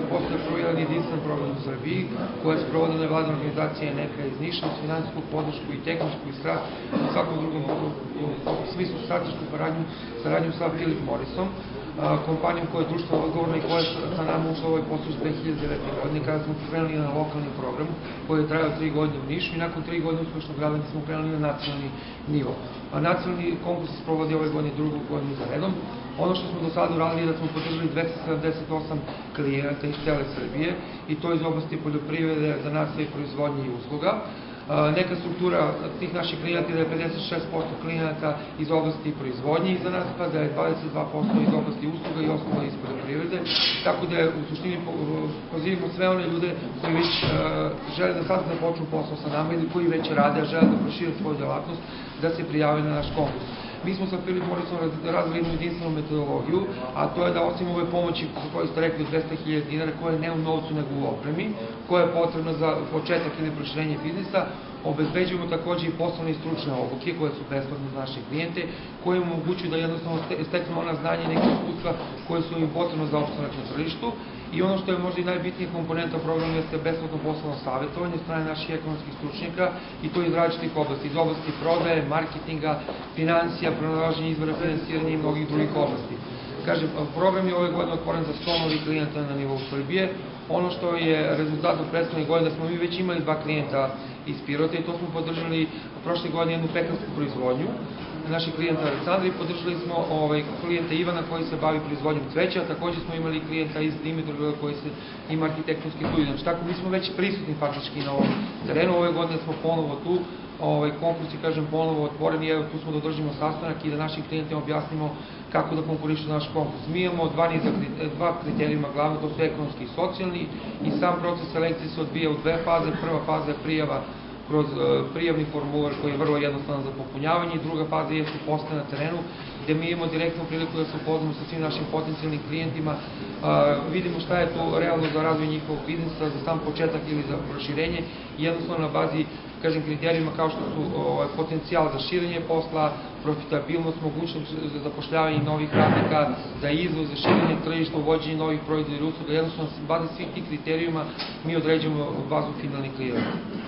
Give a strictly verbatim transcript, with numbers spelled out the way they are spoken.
postoje prvo jedan jedinstven program u Srbiji, koja se provode nevladine organizacije neka iz Niša, uz finansijsku podršku i tehničku i svakom drugom smislu stratešku saradnju sa Philip Morrisom, kompanijom koja je društveno odgovorna i koja je sa nama ušla u ovaj posao dve hiljade devete. godine, kada smo krenuli na lokalni program koji je trajao tri godine u Nišu i nakon tri godine uspešnog rada smo krenuli na nacionalni nivo. Nacionalni konkurs se sprovodi ove godine drugu godinu za redom. Ono što smo do sada uradili je da smo podržali dvesta sedamdeset osam klijenata iz cele Srbije i to iz oblasti poljoprivrede, zanatstva i proizvodnje i usluga. Neka struktura tih naših klijenata je da je pedeset šest posto klijenata iz oblasti proizvodnje i zanatstva, da je dvadeset dva posto iz oblasti usluga i ostalo iz poljoprivrede, tako da je u suštini pozivimo sve one ljude koji već žele da sad započnu posao sa nama ili koji već rade, a žele da prošire svoju delatnost, da se prijave na naš konkurs. Mi smo sa Philip Morrisom razvili jednu jedinstvenu metodologiju, a to je da osim ove pomoći koju ste rekli dvesta hiljada dinara, koja je ne u novcu nego u opremi, koja je potrebna za početak ili proširenje biznisa, obezbeđujemo takođe i poslovne i stručne obuke koje su besplatne za naše klijente, koje im omogućuju da jednostavno steknu ona znanja i neke iskustva koje su im potrebno za opstanak na tržištu. I ono što je možda i najbitnija komponenta programa jeste besplatno poslovno savjetovanje od strane naših ekonomskih stručnjaka i to iz različitih oblasti, iz oblasti prodaje, marketinga, financija, pronalaženja izvora finansiranja i mnogih drugih oblasti. Kažem, program je ove godine otvoren za sto novih klijenta na nivou Srbije. Ono što je rezultat od prethodne godine, da smo mi već imali dva klijenta iz Pirota i to smo podržali prošle godine jednu pekarsku proizvodnju naših klijenta Aleksandra i podržali smo klijenta Ivana koji se bavi proizvodnjom cveća, takođe smo imali klijenta iz Dimitrovgrada koji se ima arhitektonski studij. Znači tako mi smo već prisutni faktički na ovom terenu, ove godine smo ponovo tu, konkurs je kažem ponovo otvoren i evo tu smo da održimo sastanak i da našim klijentima objasnimo kako da konkurišu naš konkurs. Mi imamo dva kriterijuma glavno, to su ekonomski i socijalni i sam proces selekcije se odvija u dve faze. Prva faza je prijava kroz prijavni formular koji je vrlo jednostavan za popunjavanje i druga faza jeste posle na terenu gde mi imamo direktnu priliku da se upoznamo sa svim našim potencijalnim klijentima, vidimo šta je to realno za razvoj njihovog biznisa, za sam početak ili za proširenje i jednostavno na bazi kažem kriterijuma kao što su potencijal za širenje posla, profitabilnost, mogućnost za zapošljavanje novih radnika, za izvoz, za širenje tržišta, uvođenje novih proizvoda i usluga, jednostavno na bazi svih tih kriterijuma mi određujemo bazu finalnih klijenata.